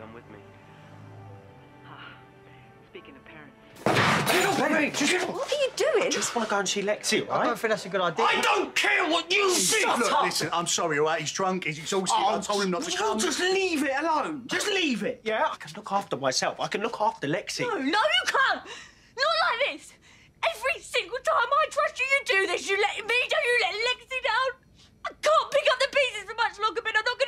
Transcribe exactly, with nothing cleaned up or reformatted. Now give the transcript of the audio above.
come with me. Speaking of parents... Get off me! Just... What are you doing? I just want to go and see Lexi, all right? I don't think that's a good idea. I don't care what you think! Look, up. listen, I'm sorry, all right? He's drunk, he's exhausted. Oh, I told him not to you come. Just leave it alone. Just leave it. Yeah, I can look after myself. I can look after Lexi. No, no, you can't. Not like this. Every single time I trust you, you do this. You let me down, you let Lexi down. I can't pick up the pieces for much longer, but I'm not